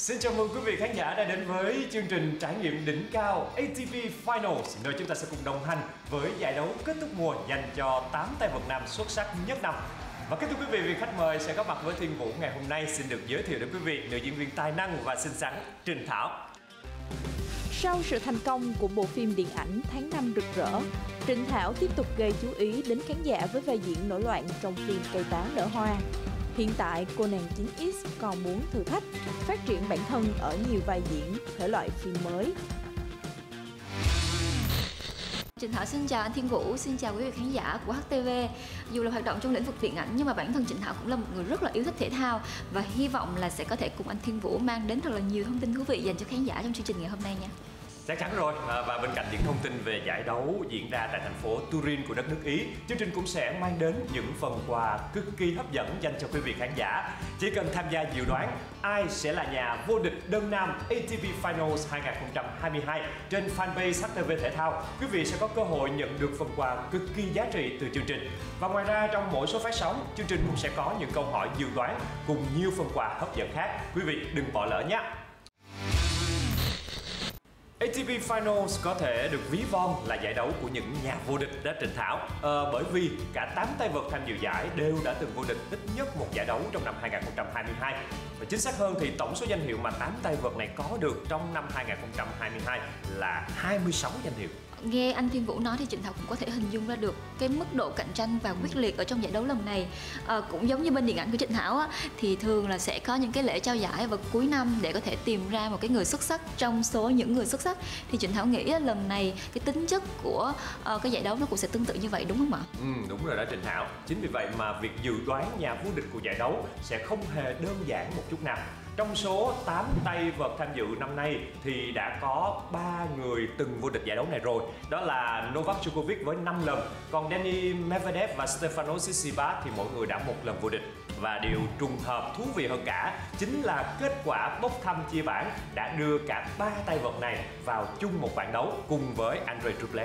Xin chào mừng quý vị khán giả đã đến với chương trình trải nghiệm đỉnh cao ATP Finals, nơi chúng ta sẽ cùng đồng hành với giải đấu kết thúc mùa dành cho 8 tay vợt nam xuất sắc nhất năm. Và kính thưa quý vị, vị khách mời sẽ có mặt với Thiên Vũ ngày hôm nay xin được giới thiệu đến quý vị nữ diễn viên tài năng và xinh xắn Trình Thảo. Sau sự thành công của bộ phim điện ảnh Tháng Năm Rực Rỡ, Trình Thảo tiếp tục gây chú ý đến khán giả với vai diễn nổi loạn trong phim Cây Táo Nở Hoa. Hiện tại, cô nàng 9X còn muốn thử thách, phát triển bản thân ở nhiều vai diễn, thể loại phim mới. Trình Thảo xin chào anh Thiên Vũ, xin chào quý vị khán giả của HTV. Dù là hoạt động trong lĩnh vực điện ảnh nhưng mà bản thân Trình Thảo cũng là một người rất là yêu thích thể thao và hy vọng là sẽ có thể cùng anh Thiên Vũ mang đến thật là nhiều thông tin thú vị dành cho khán giả trong chương trình ngày hôm nay nha. Chắc chắn rồi, và bên cạnh những thông tin về giải đấu diễn ra tại thành phố Turin của đất nước Ý, chương trình cũng sẽ mang đến những phần quà cực kỳ hấp dẫn dành cho quý vị khán giả. Chỉ cần tham gia dự đoán ai sẽ là nhà vô địch đơn nam ATP Finals 2022 trên fanpage HTV Thể thao, quý vị sẽ có cơ hội nhận được phần quà cực kỳ giá trị từ chương trình. Và ngoài ra trong mỗi số phát sóng, chương trình cũng sẽ có những câu hỏi dự đoán cùng nhiều phần quà hấp dẫn khác. Quý vị đừng bỏ lỡ nhé! ATP Finals có thể được ví von là giải đấu của những nhà vô địch đó Trình Thảo, bởi vì cả 8 tay vợt tham dự giải đều đã từng vô địch ít nhất một giải đấu trong năm 2022. Và chính xác hơn thì tổng số danh hiệu mà 8 tay vợt này có được trong năm 2022 là 26 danh hiệu. Nghe anh Thiên Vũ nói thì Trình Thảo cũng có thể hình dung ra được cái mức độ cạnh tranh và quyết liệt ở trong giải đấu lần này. Cũng giống như bên điện ảnh của Trình Thảo á, thì thường là sẽ có những cái lễ trao giải vào cuối năm để có thể tìm ra một cái người xuất sắc trong số những người xuất sắc. Thì Trình Thảo nghĩ lần này cái tính chất của cái giải đấu nó cũng sẽ tương tự như vậy, đúng không ạ? Đúng rồi đó Trình Thảo. Chính vì vậy mà việc dự đoán nhà vô địch của giải đấu sẽ không hề đơn giản một chút nào. Trong số 8 tay vợt tham dự năm nay thì đã có 3 người từng vô địch giải đấu này rồi. Đó là Novak Djokovic với 5 lần, còn Daniil Medvedev và Stefanos Tsitsipas thì mỗi người đã 1 lần vô địch. Và điều trùng hợp thú vị hơn cả chính là kết quả bốc thăm chia bảng đã đưa cả 3 tay vợt này vào chung một bảng đấu cùng với Andrei Rublev.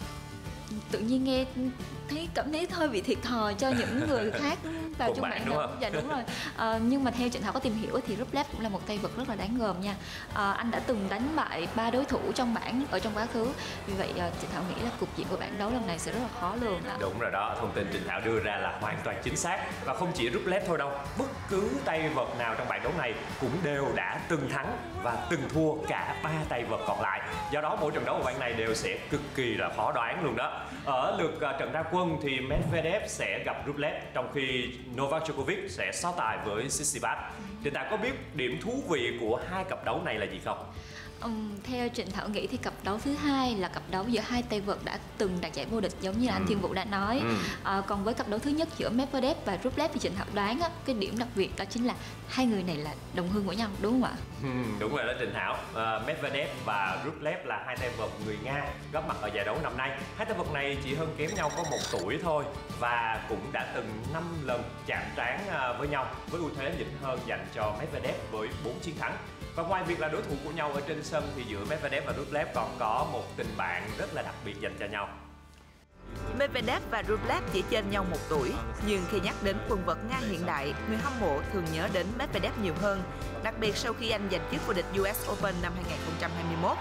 Tự nhiên nghe cảm thấy hơi bị thiệt thòi cho những người khác vào chung bảng đấu. Dạ đúng rồi. Nhưng mà theo Trình Thảo có tìm hiểu thì Rublev cũng là một tay vợt rất là đáng gờm nha. Anh đã từng đánh bại 3 đối thủ trong bảng ở trong quá khứ. Vì vậy Trình Thảo nghĩ là cục diện của bảng đấu lần này sẽ rất là khó lường ạ. Đúng rồi đó, thông tin Trình Thảo đưa ra là hoàn toàn chính xác. Và không chỉ Rublev thôi đâu, bất cứ tay vợt nào trong bảng đấu này cũng đều đã từng thắng và từng thua cả 3 tay vợt còn lại. Do đó mỗi trận đấu ở bảng này đều sẽ cực kỳ là khó đoán luôn đó. Ở lượt trận ra quân thì Medvedev sẽ gặp Rublev, trong khi Novak Djokovic sẽ so tài với Tsitsipas. Thì ta có biết điểm thú vị của hai cặp đấu này là gì không? Theo Trình Thảo nghĩ thì cặp đấu thứ hai là cặp đấu giữa hai tay vợt đã từng đạt giải vô địch giống như là anh Thiên Vũ đã nói. Còn với cặp đấu thứ nhất giữa Medvedev và Rublev thì Trình Thảo đoán cái điểm đặc biệt đó chính là hai người này là đồng hương của nhau, đúng không ạ? Đúng rồi đó Trình Thảo. Medvedev và Rublev là hai tay vợt người Nga góp mặt ở giải đấu năm nay. Hai tay vợt này chỉ hơn kém nhau có 1 tuổi thôi và cũng đã từng 5 lần chạm trán với nhau, với ưu thế nhỉnh hơn dành cho Medvedev với 4 chiến thắng. Và ngoài việc là đối thủ của nhau ở trên sân thì giữa Medvedev và Rublev còn có một tình bạn rất là đặc biệt dành cho nhau. Medvedev và Rublev chỉ trên nhau 1 tuổi, nhưng khi nhắc đến quần vợt Nga hiện đại, người hâm mộ thường nhớ đến Medvedev nhiều hơn, đặc biệt sau khi anh giành chức vô địch US Open năm 2021.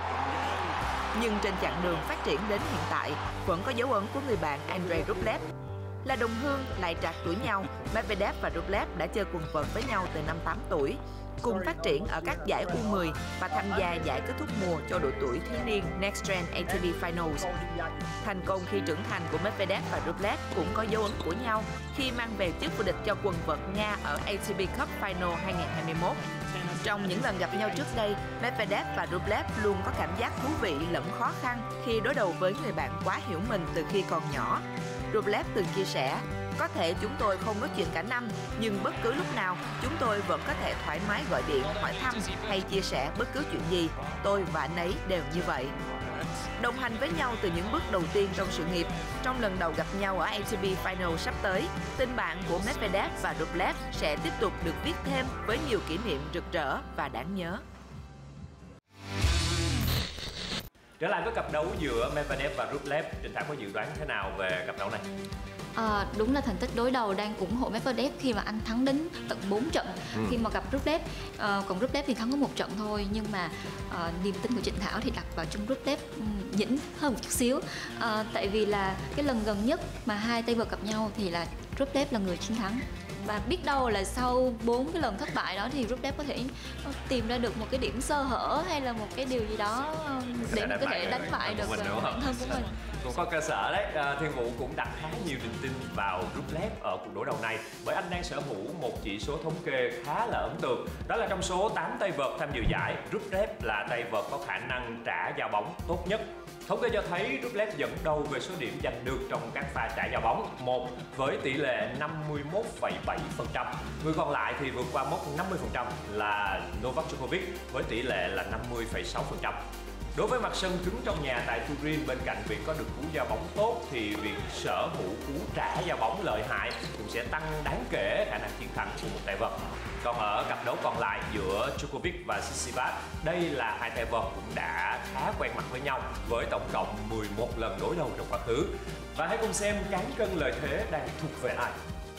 Nhưng trên chặng đường phát triển đến hiện tại, vẫn có dấu ấn của người bạn Andrei Rublev. Là đồng hương lại trạc tuổi nhau, Medvedev và Rublev đã chơi quần vợt với nhau từ năm 8 tuổi, cùng phát triển ở các giải U10 và tham gia giải kết thúc mùa cho độ tuổi thiếu niên Next Gen ATP Finals. Thành công khi trưởng thành của Medvedev và Rublev cũng có dấu ấn của nhau khi mang về chức vô địch cho quần vợt Nga ở ATP Cup Final 2021. Trong những lần gặp nhau trước đây, Medvedev và Rublev luôn có cảm giác thú vị lẫn khó khăn khi đối đầu với người bạn quá hiểu mình từ khi còn nhỏ. Rublev từng chia sẻ, có thể chúng tôi không nói chuyện cả năm, nhưng bất cứ lúc nào chúng tôi vẫn có thể thoải mái gọi điện, hỏi thăm hay chia sẻ bất cứ chuyện gì. Tôi và anh ấy đều như vậy. Đồng hành với nhau từ những bước đầu tiên trong sự nghiệp, trong lần đầu gặp nhau ở ATP Final sắp tới, tình bạn của Medvedev và Rublev sẽ tiếp tục được viết thêm với nhiều kỷ niệm rực rỡ và đáng nhớ. Trở lại với cặp đấu giữa Medvedev và Rublev, Trinh Thảo có dự đoán thế nào về cặp đấu này? Đúng là thành tích đối đầu đang ủng hộ Medvedev khi mà anh thắng đến tận 4 trận khi mà gặp Rublev. Còn Rublev thì thắng có 1 trận thôi, nhưng mà niềm tin của Trịnh Thảo thì đặt vào chung Rublev nhỉnh hơn một chút xíu. Tại vì là cái lần gần nhất mà hai tay vợt gặp nhau thì là Rublev là người chiến thắng. Và biết đâu là sau 4 cái lần thất bại đó thì Rublev có thể tìm ra được một cái điểm sơ hở hay là một cái điều gì đó để có thể đánh bại được bản thân của mình. Cũng có cơ sở đấy. Thiên Vũ cũng đặt khá nhiều niềm tin vào Rublev ở cuộc đối đầu này, bởi anh đang sở hữu một chỉ số thống kê khá là ấn tượng. Đó là trong số 8 tay vợt tham dự giải, Rublev là tay vợt có khả năng trả giao bóng tốt nhất. Thống kê cho thấy Rublev dẫn đầu về số điểm giành được trong các pha trả giao bóng, một với tỷ lệ 51,7%. Người còn lại thì vượt qua mốc 50% là Novak Djokovic với tỷ lệ là 50,6%. Đối với mặt sân cứng trong nhà tại Turin, bên cạnh việc có được cú giao bóng tốt thì việc sở hữu cú trả giao bóng lợi hại cũng sẽ tăng đáng kể khả năng chiến thắng của một tay vợt. Còn ở cặp đấu còn lại giữa Djokovic và Tsitsipas, đây là hai tay vợt cũng đã khá quen mặt với nhau với tổng cộng 11 lần đối đầu trong quá khứ. Và hãy cùng xem cán cân lợi thế đang thuộc về ai.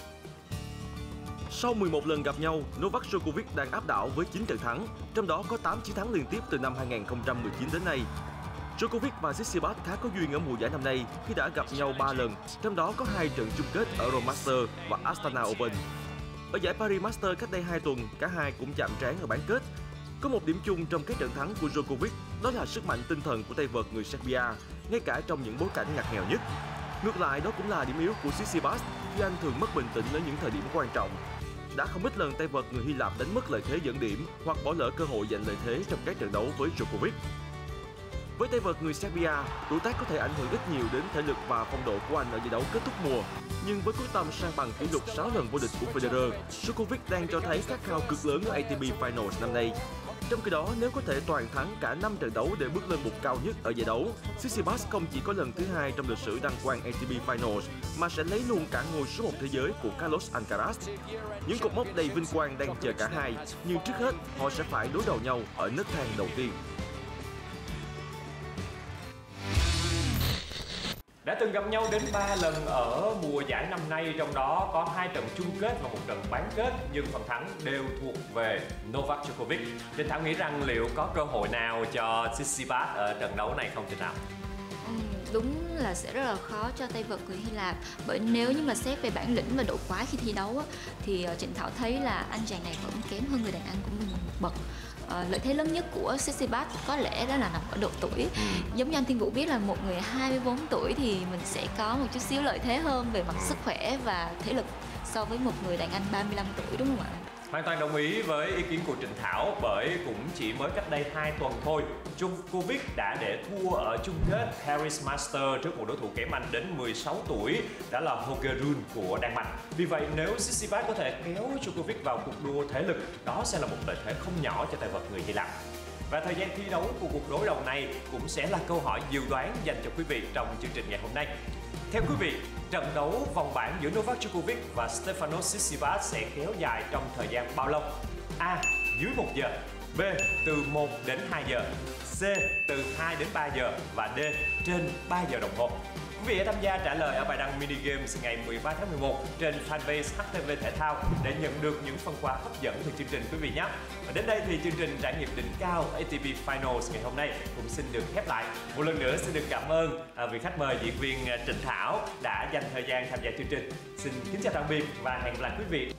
Sau 11 lần gặp nhau, Novak Djokovic đang áp đảo với 9 trận thắng, trong đó có 8 chiến thắng liên tiếp từ năm 2019 đến nay. Djokovic và Tsitsipas khá có duyên ở mùa giải năm nay khi đã gặp nhau 3 lần, trong đó có 2 trận chung kết ở Rome Masters và Astana Open. Ở giải Paris Masters cách đây 2 tuần, cả hai cũng chạm trán ở bán kết. Có một điểm chung trong các trận thắng của Djokovic, đó là sức mạnh tinh thần của tay vợt người Serbia, ngay cả trong những bối cảnh ngặt nghèo nhất. Ngược lại, đó cũng là điểm yếu của Tsitsipas khi anh thường mất bình tĩnh ở những thời điểm quan trọng. Đã không ít lần tay vợt người Hy Lạp đánh mất lợi thế dẫn điểm hoặc bỏ lỡ cơ hội giành lợi thế trong các trận đấu với Djokovic. Với tay vợt người Serbia, tuổi tác có thể ảnh hưởng ít nhiều đến thể lực và phong độ của anh ở giải đấu kết thúc mùa. Nhưng với quyết tâm sang bằng kỷ lục 6 lần vô địch của Federer, Djokovic đang cho thấy khát khao cực lớn ở ATP Finals năm nay. Trong khi đó, nếu có thể toàn thắng cả 5 trận đấu để bước lên bục cao nhất ở giải đấu, Tsitsipas không chỉ có lần thứ 2 trong lịch sử đăng quang ATP Finals mà sẽ lấy luôn cả ngôi số 1 thế giới của Carlos Alcaraz. Những cột mốc đầy vinh quang đang chờ cả hai, nhưng trước hết họ sẽ phải đối đầu nhau ở nấc thang đầu tiên. Đã từng gặp nhau đến 3 lần ở mùa giải năm nay, trong đó có 2 trận chung kết và 1 trận bán kết, nhưng phần thắng đều thuộc về Novak Djokovic. Trinh Thảo nghĩ rằng liệu có cơ hội nào cho Tsitsipas ở trận đấu này không Trinh Thảo? Đúng là sẽ rất là khó cho tay vợt người Hy Lạp, bởi nếu như mà xét về bản lĩnh và độ quái khi thi đấu thì Trịnh Thảo thấy là anh chàng này vẫn kém hơn người đàn anh của mình một bậc. Lợi thế lớn nhất của Tsitsipas có lẽ đó là nằm ở độ tuổi. Giống như anh Thiên Vũ biết là một người 24 tuổi thì mình sẽ có một chút xíu lợi thế hơn về mặt sức khỏe và thể lực so với một người đàn anh 35 tuổi, đúng không ạ? Hoàn toàn đồng ý với ý kiến của Trịnh Thảo, bởi cũng chỉ mới cách đây 2 tuần thôi, Djokovic đã để thua ở chung kết Paris Masters trước một đối thủ kém anh đến 16 tuổi, đó là Holger Rune của Đan Mạch. Vì vậy, nếu Tsitsipas có thể kéo Djokovic vào cuộc đua thể lực, đó sẽ là một lợi thế không nhỏ cho tay vợt người Hy Lạp. Và thời gian thi đấu của cuộc đối đầu này cũng sẽ là câu hỏi dự đoán dành cho quý vị trong chương trình ngày hôm nay. Theo quý vị, trận đấu vòng bảng giữa Novak Djokovic và Stefanos Tsitsipas sẽ kéo dài trong thời gian bao lâu? A. Dưới 1 giờ, B. Từ 1 đến 2 giờ, C. Từ 2 đến 3 giờ và D. Trên 3 giờ đồng hồ. Quý vị hãy tham gia trả lời ở bài đăng Mini Games ngày 13 tháng 11 trên fanpage HTV Thể thao để nhận được những phần quà hấp dẫn từ chương trình quý vị nhé. Và đến đây thì chương trình trải nghiệm đỉnh cao ATP Finals ngày hôm nay cũng xin được khép lại. Một lần nữa xin được cảm ơn vị khách mời diễn viên Trịnh Thảo đã dành thời gian tham gia chương trình. Xin kính chào tạm biệt và hẹn gặp lại quý vị